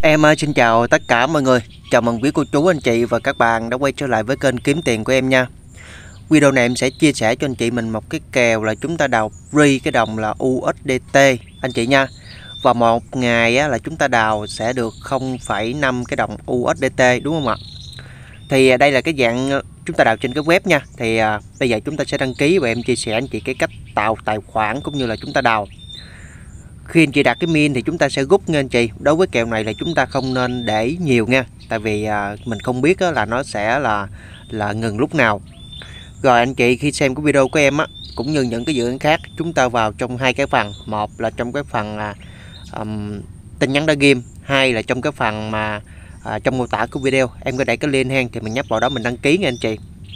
Xin chào tất cả mọi người. Chào mừng quý cô chú, anh chị và các bạn đã quay trở lại với kênh kiếm tiền của em nha. Video này em sẽ chia sẻ cho anh chị mình một cái kèo là chúng ta đào free cái đồng là USDT anh chị nha. Và một ngày là chúng ta đào sẽ được 0,5 cái đồng USDT, đúng không ạ? Thì đây là cái dạng chúng ta đào trên cái web nha. Thì bây giờ chúng ta sẽ đăng ký và em chia sẻ anh chị cái cách tạo tài khoản cũng như là chúng ta đào. Khi anh chị đặt cái min thì chúng ta sẽ rút nha anh chị. Đối với kèo này là chúng ta không nên để nhiều nha, tại vì mình không biết là nó sẽ là ngừng lúc nào. Rồi anh chị khi xem cái video của em cũng như những cái dự án khác, chúng ta vào trong hai cái phần. Một là trong cái phần tin nhắn đá game, hai là trong cái phần mà trong mô tả của video em có để cái link hen, thì mình nhấp vào đó mình đăng ký nha anh chị.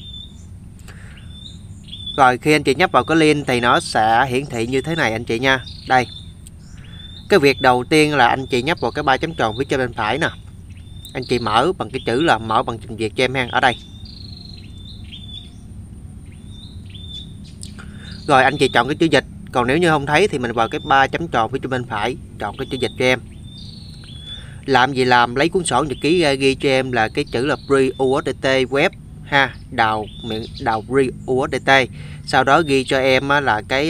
Rồi khi anh chị nhấp vào cái link thì nó sẽ hiển thị như thế này anh chị nha. Đây, cái việc đầu tiên là anh chị nhấp vào cái ba chấm tròn phía trên bên phải nè. Anh chị mở bằng cái chữ là mở bằng trình duyệt cho em ha, ở đây. Rồi anh chị chọn cái chữ dịch. Còn nếu như không thấy thì mình vào cái ba chấm tròn phía trên bên phải, chọn cái chữ dịch cho em. Làm gì làm, lấy cuốn sổ nhật ký ra ghi cho em là cái chữ là free USDT web ha, đào free USDT. Sau đó ghi cho em là cái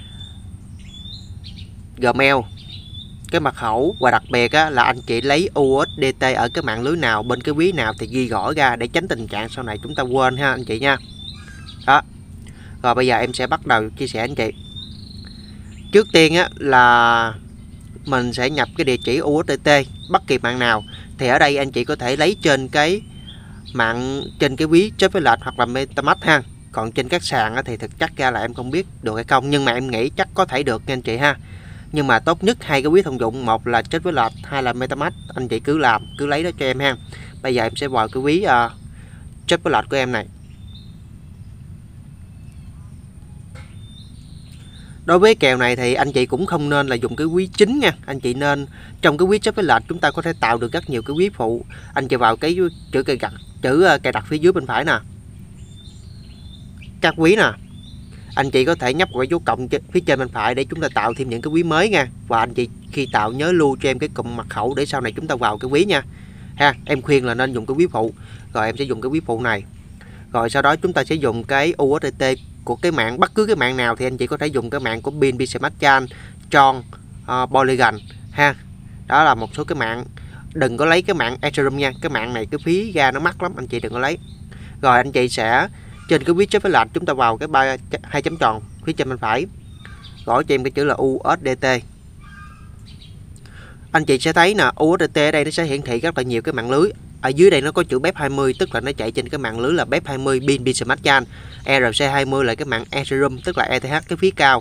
Gmail, cái mật khẩu, và đặc biệt là anh chị lấy USDT ở cái mạng lưới nào, bên cái ví nào thì ghi rõ ra để tránh tình trạng sau này chúng ta quên ha anh chị nha. Đó. Rồi bây giờ em sẽ bắt đầu chia sẻ anh chị. Trước tiên là mình sẽ nhập cái địa chỉ USDT bất kỳ mạng nào. Thì ở đây anh chị có thể lấy trên cái mạng, trên cái ví Trade với Lệch hoặc là MetaMask ha. Còn trên các sàn thì thực chất ra là em không biết được hay không, nhưng mà em nghĩ chắc có thể được nha anh chị ha. Nhưng mà tốt nhất hai cái ví thông dụng, một là Trade với Lệch, hai là MetaMask, anh chị cứ lấy đó cho em ha. Bây giờ em sẽ vào cái ví Trade với Lệch của em này. Đối với kèo này thì anh chị cũng không nên là dùng cái ví chính nha. Anh chị nên trong cái ví Trade với Lệch chúng ta có thể tạo được rất nhiều cái ví phụ. Anh chị vào cái chữ cài đặt phía dưới bên phải nè, các ví nè. Anh chị có thể nhấp vào cái dấu cộng phía trên bên phải để chúng ta tạo thêm những cái ví mới nha. Và anh chị khi tạo nhớ lưu cho em cái cụm mật khẩu để sau này chúng ta vào cái ví nha ha. Em khuyên là nên dùng cái ví phụ. Rồi em sẽ dùng cái ví phụ này. Rồi sau đó chúng ta sẽ dùng cái USDT của cái mạng, bất cứ cái mạng nào thì anh chị có thể dùng cái mạng của BNB Smart Chain, Tron, Polygon ha. Đó là một số cái mạng. Đừng có lấy cái mạng Ethereum nha, cái mạng này cái phí ra nó mắc lắm, anh chị đừng có lấy. Rồi anh chị sẽ trên cái viết với Lệch chúng ta vào cái hai chấm tròn phía trên bên phải, gõ cho em cái chữ là USDT. Anh chị sẽ thấy nè, USDT ở đây nó sẽ hiển thị rất là nhiều cái mạng lưới. Ở dưới đây nó có chữ BEP20, tức là nó chạy trên cái mạng lưới là BEP20 BNB Smart Chain. ERC20 là cái mạng Ethereum, tức là ETH cái phí cao.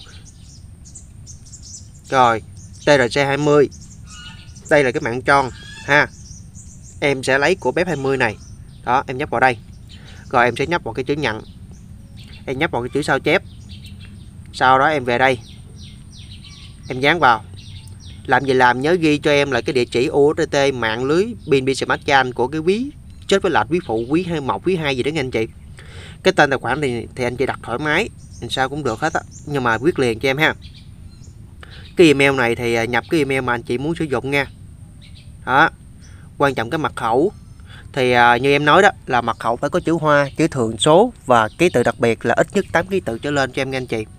Rồi TRC20 đây là cái mạng Tron ha. Em sẽ lấy của BEP20 này. Đó, em nhấp vào đây. Rồi em sẽ nhấp vào cái chữ nhận. Em nhấp vào cái chữ sao chép. Sau đó em về đây, em dán vào. Làm gì làm, nhớ ghi cho em là cái địa chỉ USDT mạng lưới BNB Smart Chain của cái ví Trade với Lệch, ví phụ, ví 1, ví 2 gì đó nha anh chị. Cái tên tài khoản thì anh chị đặt thoải mái, sao cũng được hết á, nhưng mà viết liền cho em ha. Cái email này thì nhập cái email mà anh chị muốn sử dụng nha. Đó. Quan trọng cái mật khẩu thì như em nói đó, là mật khẩu phải có chữ Hoa, chữ thường số và ký tự đặc biệt là ít nhất 8 ký tự trở lên cho em nha anh chị.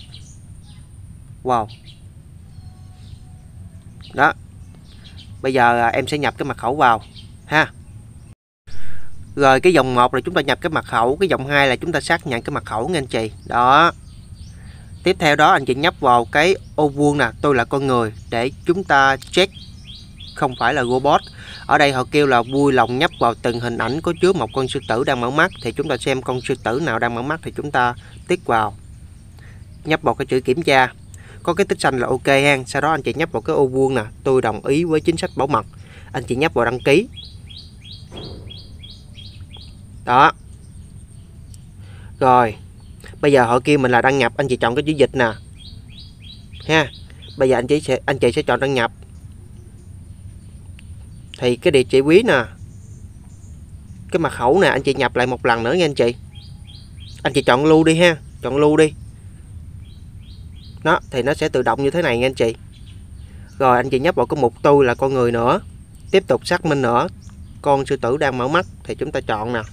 Wow. Đó. Bây giờ em sẽ nhập cái mật khẩu vào ha. Rồi cái dòng 1 là chúng ta nhập cái mật khẩu, cái dòng 2 là chúng ta xác nhận cái mật khẩu nha anh chị. Đó. Tiếp theo đó anh chị nhấp vào cái ô vuông nè, tôi là con người, để chúng ta check không phải là robot. Ở đây họ kêu là vui lòng nhấp vào từng hình ảnh có chứa một con sư tử đang mở mắt, thì chúng ta xem con sư tử nào đang mở mắt thì chúng ta tích vào. Nhấp vào cái chữ kiểm tra, có cái tích xanh là ok ha. Sau đó anh chị nhấp vào cái ô vuông nè, tôi đồng ý với chính sách bảo mật. Anh chị nhấp vào đăng ký. Đó. Rồi bây giờ họ kêu mình là đăng nhập, anh chị chọn cái chữ dịch nè ha. Bây giờ anh chị sẽ chọn đăng nhập. Thì cái địa chỉ ví nè, cái mật khẩu nè, anh chị nhập lại một lần nữa nha anh chị. Anh chị chọn lưu đi ha, chọn lưu đi. Đó, thì nó sẽ tự động như thế này nha anh chị. Rồi anh chị nhấp vào cái mục tôi là con người nữa. tiếp tục xác minh nữa. Con sư tử đang mở mắt thì chúng ta chọn nè.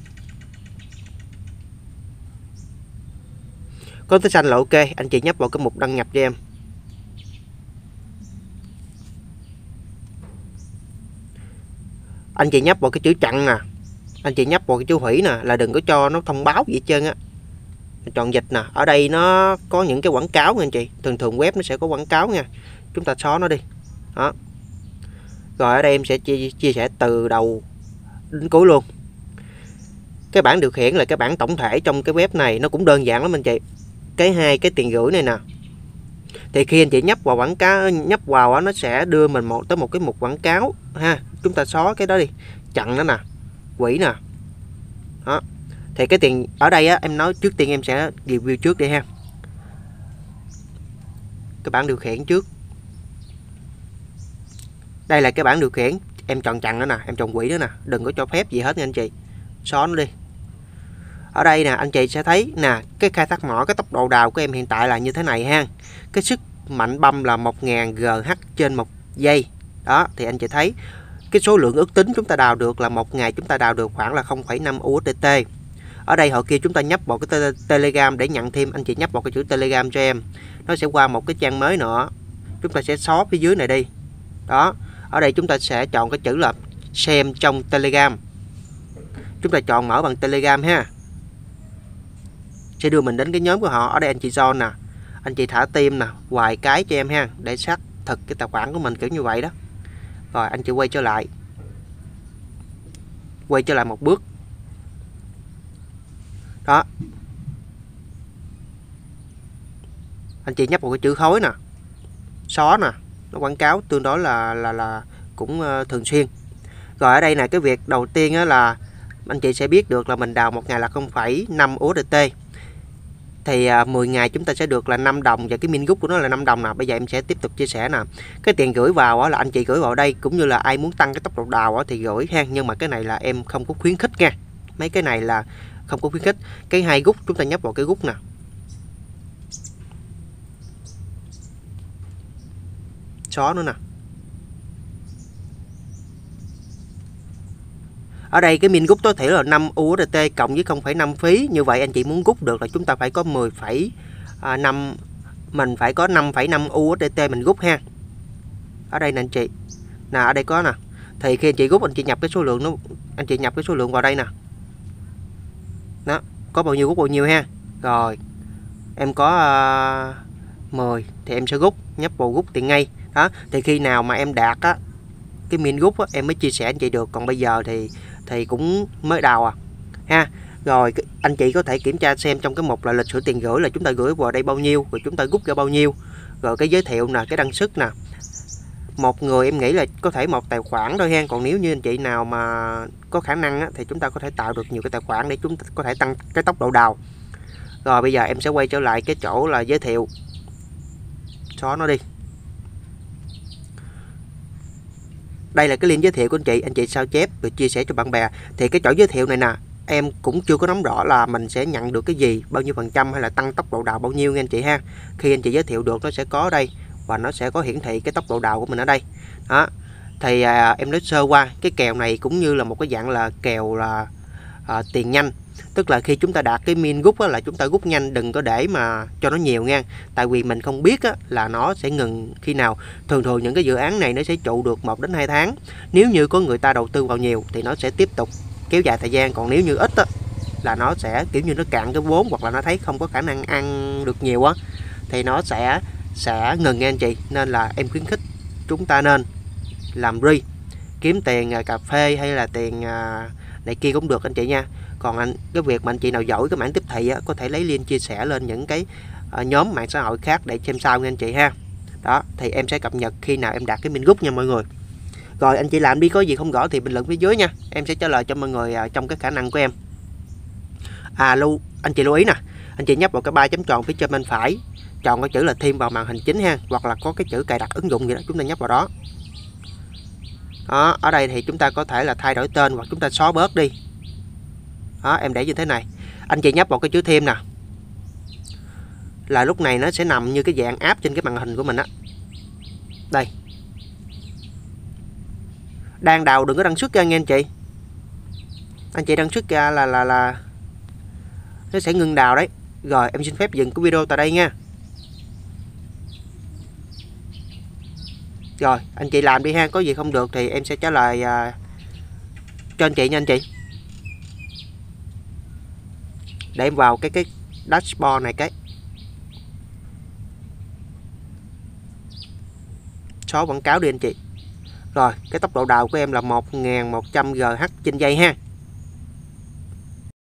Có tới xanh là ok, anh chị nhấp vào cái mục đăng nhập cho em. Anh chị nhấp vào cái chữ chặn nè, anh chị nhấp vào cái chữ hủy nè, là đừng có cho nó thông báo gì hết trơn á. Chọn dịch nè, ở đây nó có những cái quảng cáo nha anh chị, thường web nó sẽ có quảng cáo nha, chúng ta xóa nó đi. Đó. Rồi ở đây em sẽ chia sẻ từ đầu đến cuối luôn. Cái bảng điều khiển là cái bảng tổng thể trong cái web này, nó cũng đơn giản lắm anh chị. Cái tiền gửi này nè, thì khi anh chị nhấp vào quảng cáo, nhấp vào đó, nó sẽ đưa mình tới một cái mục quảng cáo ha. Chúng ta xóa cái đó đi, chặn nó nè, hủy nè. Đó. Thì cái tiền ở đây á, em nói trước tiên em sẽ review trước đi ha. Cái bảng điều khiển trước. Đây là cái bảng điều khiển, em chọn chặn nó nè, em chọn hủy nó nè, đừng có cho phép gì hết nha anh chị. Xóa nó đi. Ở đây nè, anh chị sẽ thấy nè, cái khai thác mỏ, cái tốc độ đào của em hiện tại là như thế này ha. Cái sức mạnh băm là 1000 GH trên 1 giây. Đó, thì anh chị thấy cái số lượng ước tính chúng ta đào được là một ngày chúng ta đào được khoảng là 0,5 USDT. Ở đây họ kia chúng ta nhấp vào cái Telegram để nhận thêm, anh chị nhấp vào cái chữ Telegram cho em. Nó sẽ qua một cái trang mới nữa. Chúng ta sẽ xóa phía dưới này đi. Đó, ở đây chúng ta sẽ chọn cái chữ là xem trong Telegram. Chúng ta chọn mở bằng Telegram ha. Sẽ đưa mình đến cái nhóm của họ. Ở đây anh chị John nè, anh chị thả tim nè, vài cái cho em ha, để xác thực cái tài khoản của mình kiểu như vậy đó. Rồi anh chị quay trở lại một bước. Đó, anh chị nhấp vào cái chữ khối nè, xóa nè, nó quảng cáo tương đối là cũng thường xuyên. Rồi ở đây là cái việc đầu tiên á, là anh chị sẽ biết được là mình đào một ngày là 0,5 USDT. Thì 10 ngày chúng ta sẽ được là 5 đồng, và cái min gốc của nó là 5 đồng nè. Bây giờ em sẽ tiếp tục chia sẻ nè. Cái tiền gửi vào là anh chị gửi vào đây, cũng như là ai muốn tăng cái tốc độ đào thì gửi ha. Nhưng mà cái này là em không có khuyến khích nha. Mấy cái này là không có khuyến khích. Cái 2 gốc chúng ta nhấp vào cái gốc nè. Xóa nữa nè. Ở đây cái min gốc tối thiểu là 5 USDT cộng với 0,5 phí. Như vậy anh chị muốn gút được là chúng ta phải có 10,5, mình phải có 5,5 USDT mình gút ha. Ở đây nè anh chị. Nè ở đây có nè. Thì khi anh chị gút, anh chị nhập cái số lượng nó, anh chị nhập cái số lượng vào đây nè. Đó, có bao nhiêu gút bao nhiêu ha. Rồi. Em có 10 thì em sẽ gút, nhấp vào gút tiền ngay. Đó, thì khi nào mà em đạt á cái min gút á, em mới chia sẻ anh chị được. Còn bây giờ thì cũng mới đầu ha. Rồi anh chị có thể kiểm tra xem trong cái mục là lịch sử tiền gửi là chúng ta gửi vào đây bao nhiêu, rồi chúng ta rút ra bao nhiêu. Rồi cái giới thiệu nè, cái đăng xuất nè. Một người em nghĩ là có thể một tài khoản thôi ha. Còn nếu như anh chị nào mà có khả năng á, thì chúng ta có thể tạo được nhiều cái tài khoản để chúng ta có thể tăng cái tốc độ đào. Rồi bây giờ em sẽ quay trở lại cái chỗ là giới thiệu. Xóa nó đi. Đây là cái link giới thiệu của anh chị sao chép rồi chia sẻ cho bạn bè. Thì cái chỗ giới thiệu này nè, em cũng chưa có nắm rõ là mình sẽ nhận được cái gì, bao nhiêu %, hay là tăng tốc độ đào bao nhiêu nha anh chị ha. Khi anh chị giới thiệu được nó sẽ có đây, và nó sẽ có hiển thị cái tốc độ đào của mình ở đây. Đó. Thì em nói sơ qua cái kèo này cũng như là một cái dạng là kèo là tiền nhanh. Tức là khi chúng ta đạt cái min gút là chúng ta rút nhanh, đừng có để mà cho nó nhiều nha. Tại vì mình không biết là nó sẽ ngừng khi nào. Thường những cái dự án này nó sẽ trụ được 1 đến 2 tháng. Nếu như có người ta đầu tư vào nhiều thì nó sẽ tiếp tục kéo dài thời gian. Còn nếu như ít là nó sẽ kiểu như nó cạn cái vốn, hoặc là nó thấy không có khả năng ăn được nhiều thì nó sẽ ngừng nha anh chị. Nên là em khuyến khích chúng ta nên làm re, kiếm tiền cà phê hay là tiền này kia cũng được anh chị nha. Còn cái việc mà anh chị nào giỏi cái mảng tiếp thị có thể lấy link chia sẻ lên những cái nhóm mạng xã hội khác để xem sao nha anh chị ha. Đó, thì em sẽ cập nhật khi nào em đạt cái min gút nha mọi người. Rồi anh chị làm đi, có gì không rõ thì bình luận phía dưới nha, em sẽ trả lời cho mọi người trong cái khả năng của em. Anh chị lưu ý nè, anh chị nhấp vào cái 3 chấm tròn phía trên bên phải, chọn cái chữ là thêm vào màn hình chính ha, hoặc là có cái chữ cài đặt ứng dụng gì đó, chúng ta nhấp vào đó. Đó, ở đây thì chúng ta có thể là thay đổi tên hoặc chúng ta xóa bớt đi. Đó, em để như thế này. Anh chị nhấp vào cái chữ thêm nè, là lúc này nó sẽ nằm như cái dạng app trên cái màn hình của mình á. Đây. Đang đào đừng có đăng xuất ra nghe anh chị. Anh chị đăng xuất ra là nó sẽ ngưng đào đấy. Rồi em xin phép dừng cái video tại đây nha. Rồi anh chị làm đi ha, có gì không được thì em sẽ trả lời cho anh chị nha anh chị. Để em vào cái dashboard này cái số quảng cáo đi anh chị. Rồi cái tốc độ đào của em là 1100 GH trên giây ha.